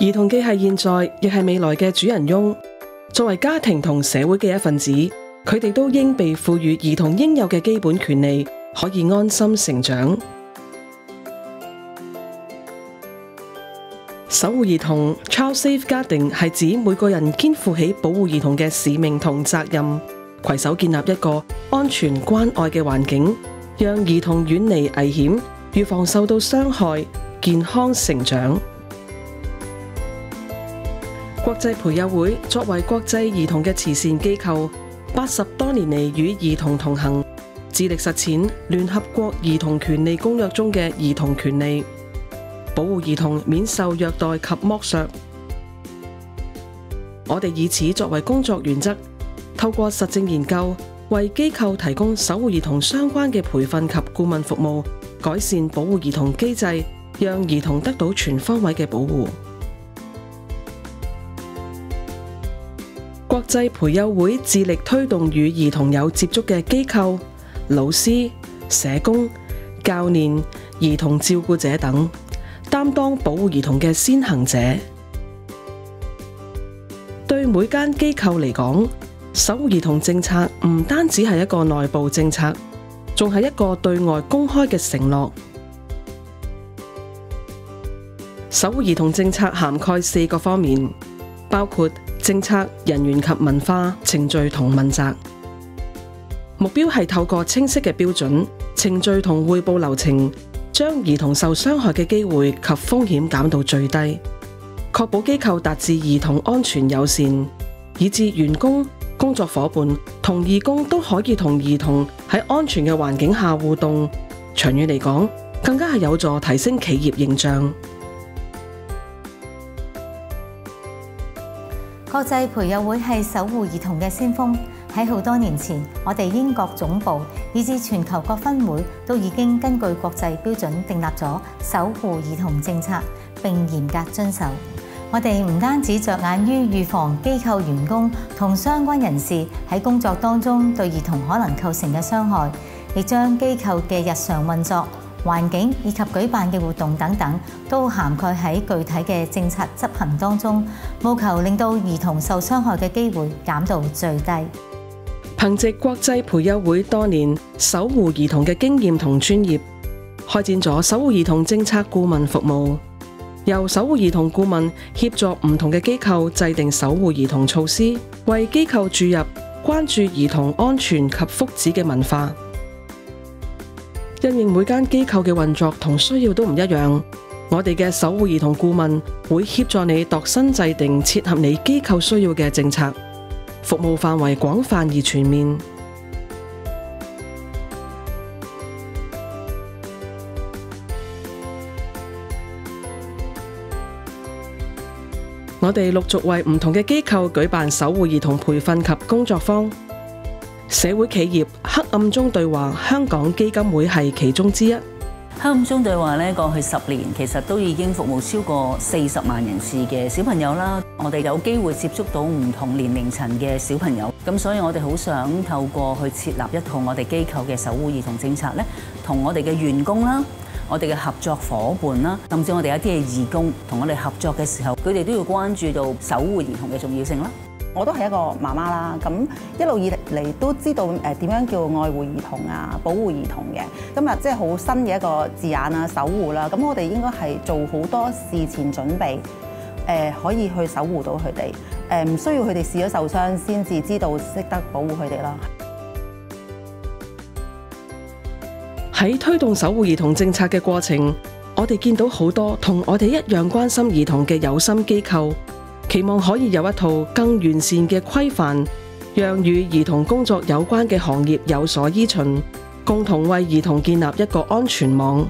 兒童既係現在，亦係未來嘅主人翁。作為家庭同社會嘅一份子，佢哋都應被賦予兒童應有嘅基本權利，可以安心成長。守護兒童 （Child Safeguarding） 係指每個人肩負起保護兒童嘅使命同責任，攜手建立一個安全關愛嘅環境，讓兒童遠離危險，預防受到傷害，健康成長。國際培幼會作為國際兒童嘅慈善機構，80多年嚟與兒童同行，致力實踐聯合國兒童權利公約中嘅兒童權利，保護兒童免受虐待及剝削。我哋以此作為工作原則，透過實證研究，為機構提供守護兒童相關嘅培訓及顧問服務，改善保護兒童機制，讓兒童得到全方位嘅保護。國際培幼會致力推動與兒童有接觸嘅機構、老師、社工、教練、兒童照顧者等，擔當保護兒童嘅先行者。對每間機構嚟講，守護兒童政策唔單止係一個內部政策，仲係一個對外公開嘅承諾。守護兒童政策涵蓋4個方面，包括政策、人員及文化、程序同問責。目標係透過清晰嘅標準、程序同匯報流程，將兒童受傷害嘅機會及風險減到最低，確保機構達至兒童安全友善，以致員工、工作夥伴同義工都可以同兒童喺安全嘅環境下互動。長遠嚟講，更加係有助提升企業形象。 國際培幼會係守護兒童嘅先鋒。喺好多年前，我哋英國總部以至全球各分會都已經根據國際標準訂立咗守護兒童政策，並嚴格遵守。我哋唔單止着眼於預防機構員工同相關人士喺工作當中對兒童可能構成嘅傷害，亦將機構嘅日常運作、環境以及舉辦嘅活動等等，都涵蓋喺具體嘅政策執行當中，務求令到兒童受傷害嘅機會減到最低。 憑藉國際培幼會多年守護兒童嘅經驗同專業，開展咗守護兒童政策顧問服務，由守護兒童顧問協助唔同嘅機構制定守護兒童措施，為機構注入關注兒童安全及福祉嘅文化。因應每間機構嘅運作同需要都唔一樣，我哋嘅守護兒童顧問會協助你度身制定切合你機構需要嘅政策，服務範圍廣泛而全面。我哋陸續為唔同嘅機構舉辦守護兒童培訓及工作坊。社會企業黑暗中對話香港基金會係其中之一。 黑暗中對話咧，過去10年其實都已經服務超過40萬人次嘅小朋友啦。我哋有機會接觸到唔同年齡層嘅小朋友，咁所以我哋好想透過去設立一套我哋機構嘅守護兒童政策咧，同我哋嘅員工啦、我哋嘅合作夥伴啦，甚至我哋一啲嘅義工同我哋合作嘅時候，佢哋都要關注到守護兒童嘅重要性啦。 我都係一個媽媽啦，咁一路以嚟都知道點樣叫愛護兒童啊、保護兒童嘅。今日即係好新嘅一個字眼啊，守護啦。咁我哋應該係做好多事前準備，可以去守護到佢哋。唔需要佢哋試咗受傷先至知道識得保護佢哋啦。 喺推動守護兒童政策嘅過程，我哋見到好多同我哋一樣關心兒童嘅有心機構，期望可以有一套更完善嘅規範，讓與兒童工作有關嘅行業有所依循，共同為兒童建立一個安全網。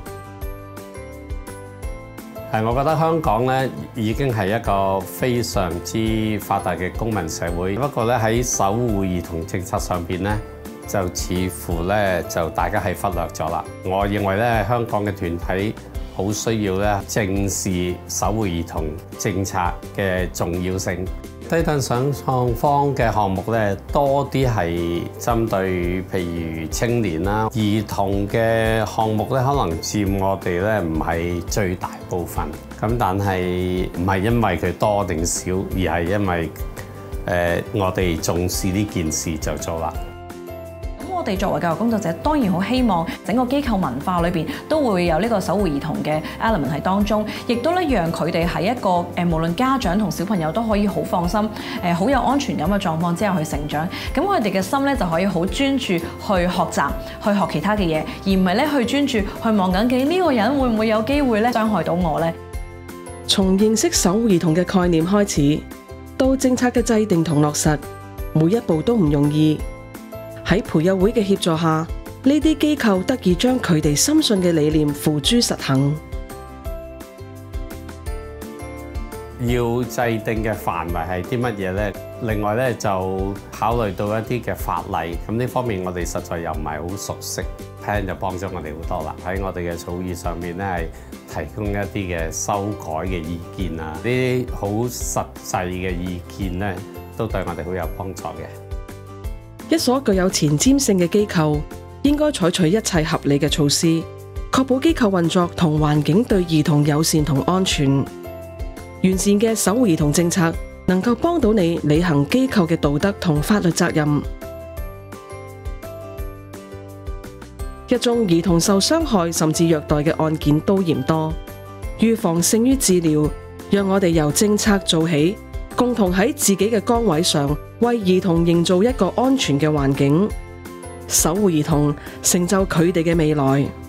我覺得香港咧已經係一個非常之發達嘅公民社會，不過咧喺守護兒童政策上邊咧，就似乎咧就大家係忽略咗啦。我認為咧香港嘅團體好需要咧正視守護兒童政策嘅重要性。 低碳想創坊嘅項目咧，多啲係針對譬如青年啦、兒童嘅項目咧，可能佔我哋咧唔係最大部分。咁但係唔係因為佢多定少，而係因為我哋重視呢件事就做啦。 我哋作為教育工作者，當然好希望整個機構文化裏邊都會有呢個守護兒童嘅 element 喺當中，亦都咧讓佢哋喺一個無論家長同小朋友都可以好放心、好有安全感嘅狀況之下去成長。咁佢哋嘅心咧就可以好專注去學習、去學其他嘅嘢，而唔係咧去專注去望緊嘅呢個人會唔會有機會咧傷害到我呢？ 從認識守護兒童嘅概念開始，到政策嘅制定同落實，每一步都唔容易。喺培幼會嘅協助下，呢啲機構得以將佢哋深信嘅理念付諸實行。 要制定嘅範圍係啲乜嘢呢？另外咧就考慮到一啲嘅法例，咁呢方面我哋實在又唔係好熟悉 ，Plan 就幫咗我哋好多啦。喺我哋嘅草擬上面咧係提供一啲嘅修改嘅意見啊，呢啲好實際嘅意見咧都對我哋好有幫助嘅。 一所具有前瞻性嘅機構，應該採取一切合理嘅措施，確保機構運作同環境對兒童友善同安全。完善嘅守護兒童政策能夠幫到你履行機構嘅道德同法律責任。一宗兒童受傷害甚至虐待嘅案件都嫌多，預防勝於治療，讓我哋由政策做起，共同喺自己嘅崗位上為兒童營造一個安全嘅環境，守護兒童，成就佢哋嘅未來。